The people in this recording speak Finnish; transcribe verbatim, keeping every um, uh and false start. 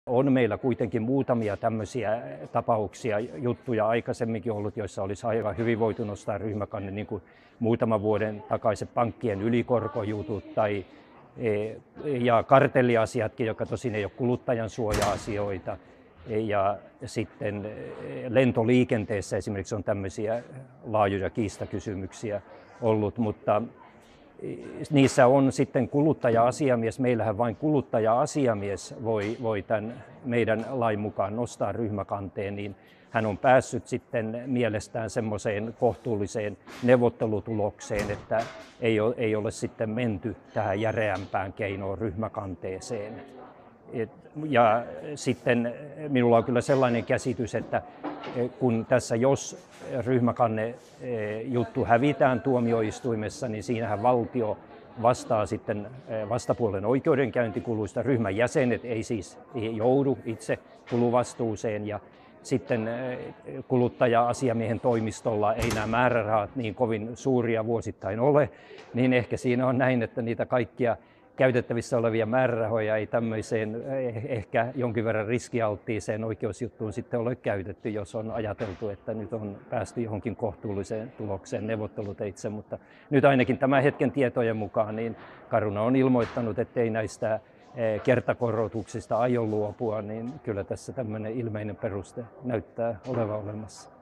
On meillä kuitenkin muutamia tämmöisiä tapauksia, juttuja aikaisemminkin ollut, joissa olisi aivan hyvin voitu nostaa ryhmäkanne, niin kuin muutaman vuoden takaiset pankkien ylikorkojutut tai ja kartelliasiatkin, jotka tosin ei ole kuluttajan suoja-asioita. Ja sitten lentoliikenteessä esimerkiksi on tämmöisiä laajoja kiistakysymyksiä ollut, mutta niissä on sitten kuluttaja-asiamies. Meillähän vain kuluttaja-asiamies voi, voi tämän meidän lain mukaan nostaa ryhmäkanteen, niin hän on päässyt sitten mielestään semmoiseen kohtuulliseen neuvottelutulokseen, että ei ole, ei ole sitten menty tähän järeämpään keinoon ryhmäkanteeseen. Et, ja sitten minulla on kyllä sellainen käsitys, että kun tässä jos ryhmäkanne juttu hävitään tuomioistuimessa, niin siinähän valtio vastaa sitten vastapuolen oikeudenkäyntikuluista. Ryhmän jäsenet ei siis joudu itse kuluvastuuseen ja sitten kuluttaja-asiamiehen toimistolla ei nämä määrärahat niin kovin suuria vuosittain ole, niin ehkä siinä on näin, että niitä kaikkia käytettävissä olevia määrärahoja ei tämmöiseen ehkä jonkin verran riskialttiiseen oikeusjuttuun sitten ole käytetty, jos on ajateltu, että nyt on päästy johonkin kohtuulliseen tulokseen neuvotteluteitse. Mutta nyt ainakin tämän hetken tietojen mukaan niin Caruna on ilmoittanut, ettei näistä kertakorotuksista aio luopua, niin kyllä tässä tämmöinen ilmeinen peruste näyttää olevan olemassa.